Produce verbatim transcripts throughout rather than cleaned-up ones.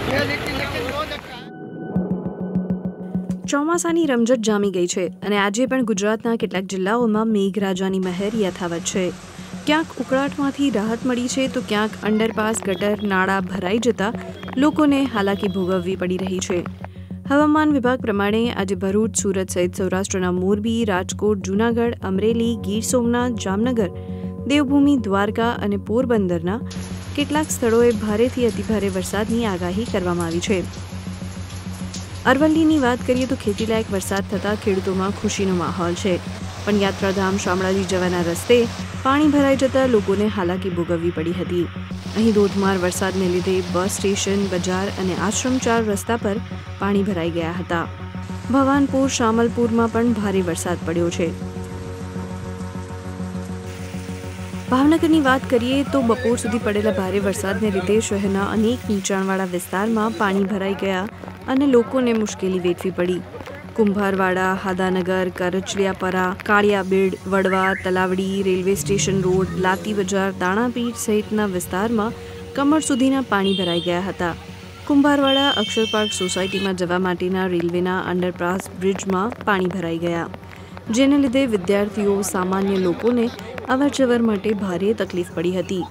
ચોમાસાની રમઝટ જામી ગઈ છે અને આજે પણ ગુજરાતના કેટલાક જિલ્લાઓમાં મેઘરાજાની મહેર યથાવત છે. ક્યાંક ઉકળાટમાંથી રાહત મળી છે તો ક્યાંક અંડરપાસ, ગટર, નાળા ભરાઈ જતા લોકોને હાલાકી ભોગવવી પડી રહી છે. હવામાન વિભાગ પ્રમાણે આજે ભરૂચ, સુરત સહિત સૌરાષ્ટ્રના મોરબી, રાજકોટ, જૂનાગઢ, અમરેલી, ગીર સોમનાથ, જામનગર, દેવભૂમિ, દ્વારકા અને પોરબંદરના કેટલાક સ્થળોએ ભારેથી અતિભારે વરસાદની આગાહી કરવામાં આવી છે. અરવલ્લીની વાત કરીએ તો ખેતીલાયક વરસાદ થતાં ખેડૂતોમાં ખુશીનો માહોલ છે, પણ યાત્રાધામ શામળાજી જવાના રસ્તે પાણી ભરાઈ જતાં લોકોને હાલાકી ભોગવવી પડી હતી. અહીં ધોધમાર વરસાદને લીધે બસ સ્ટેશન, બજાર અને આશ્રમ ચાર રસ્તા પર પાણી ભરાઈ ગયા હતા. ભવાનપુર, શામલપુરમાં પણ ભારે વરસાદ પડ્યો છે. ભાવનગરની વાત કરીએ તો બપોર સુધી પડેલા ભારે વરસાદને લીધે શહેરના અનેક નીચાણવાળા વિસ્તારમાં પાણી ભરાઈ ગયા અને લોકોને મુશ્કેલી વેઠવી પડી. Kumbharwada, Hadanagar, Karchaliyapara, Kaliyabid, Vadva, Talavadi, railway station road, Lati Bazar, Danapith સહિતના વિસ્તારમાં કમર સુધીના પાણી ભરાઈ ગયા હતા. કુંભારવાડા અક્ષરપાર્ક સોસાયટીમાં જવા માટેના રેલવેના અંડરપાસ બ્રિજમાં પાણી ભરાઈ ગયા, જેને લીધે વિદ્યાર્થીઓ, સામાન્ય લોકોને અવરજવર માટે ભારે તકલીફ પડી હતી.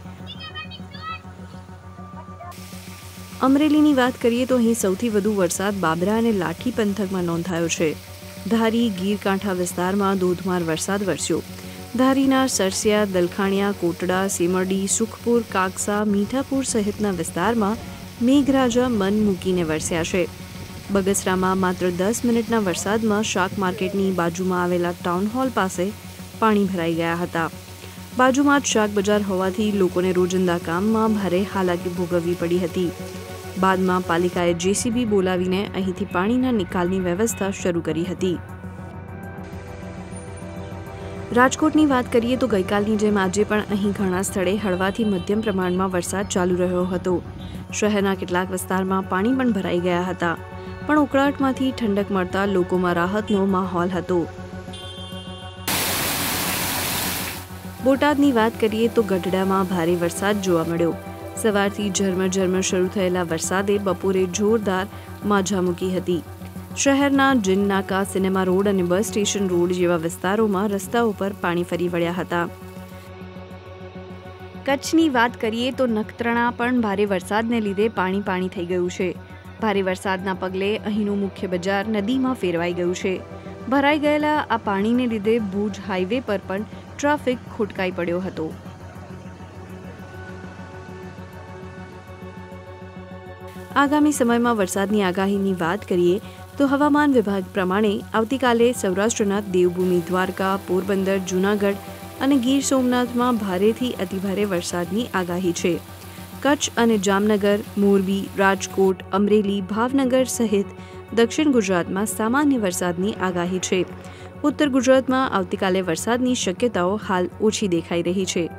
અમરેલીની વાત કરીએ તો અહીં સૌથી વધુ વરસાદ બાબરા અને લાઠી પંથકમાં નોંધાયો છે. ધારી, ગીરકાંઠા વિસ્તારમાં ધોધમાર વરસાદ વરસ્યો. ધારીના સરસિયા, દલખાણિયા, કોટડા, સેમરડી, સુખપુર, કાગસા, મીઠાપુર સહિતના વિસ્તારમાં મેઘરાજા મન મૂકીને વરસ્યા છે. બગસરામાં માત્ર દસ મિનિટના વરસાદમાં શાક માર્કેટની બાજુમાં આવેલા ટાઉન હોલ પાસે પાણી ભરાઈ ગયા હતા. બાજુમાં જ શાક બજાર હોવાથી લોકોને રોજિંદા કામમાં ભારે હાલાકી ભોગવવી પડી હતી. બાદમાં પાલિકાએ જેસીબી બોલાવીને અહીંથી પાણીના નિકાલની વ્યવસ્થા શરૂ કરી હતી. રાજકોટની વાત કરીએ તો ગઈકાલની જેમ આજે પણ અહીં ઘણા સ્થળે હળવાથી મધ્યમ પ્રમાણમાં વરસાદ ચાલુ રહ્યો હતો. શહેરના કેટલાક વિસ્તારમાં પાણી પણ ભરાઈ ગયા હતા, પણ ઉકળાટમાંથી ઠંડક મળતા લોકોમાં રાહતનો માહોલ હતો. બોટાદની વાત કરીએ તો ગઢડામાં ભારે વરસાદ જોવા મળ્યો. સવારથી ઝરમર ઝરમર શરૂ થયેલા વરસાદે બપોરે જોરદાર માઝા મૂકી હતી. શહેરના જીન નાકા, સિનેમા રોડ અને બસ સ્ટેશન રોડ જેવા વિસ્તારોમાં રસ્તાઓ પર પાણી ફરી વળ્યા હતા. કચ્છની વાત કરીએ તો નખત્રાણા પણ ભારે વરસાદને લીધે પાણી પાણી થઈ ગયું છે. ભારે વરસાદના પગલે અહીંનું મુખ્ય બજાર નદીમાં ફેરવાઈ ગયું છે. ભરાઈ ગયેલા આ પાણીને લીધે ભુજ હાઈવે પર પણ ટ્રાફિક ખોટકાઈ પડ્યો હતો. આગામી સમયમાં વરસાદની આગાહીની વાત કરીએ તો હવામાન વિભાગ પ્રમાણે આવતીકાલે સૌરાષ્ટ્રના દેવભૂમિ, દ્વારકા, પોરબંદર, જૂનાગઢ અને ગીર સોમનાથમાં ભારેથી અતિભારે વરસાદની આગાહી છે. કચ્છ અને જામનગર, મોરબી, રાજકોટ, અમરેલી, ભાવનગર સહિત દક્ષિણ ગુજરાતમાં સામાન્ય વરસાદની આગાહી છે. ઉત્તર ગુજરાતમાં આવતીકાલે વરસાદની શક્યતાઓ હાલ ઓછી દેખાઈ રહી છે.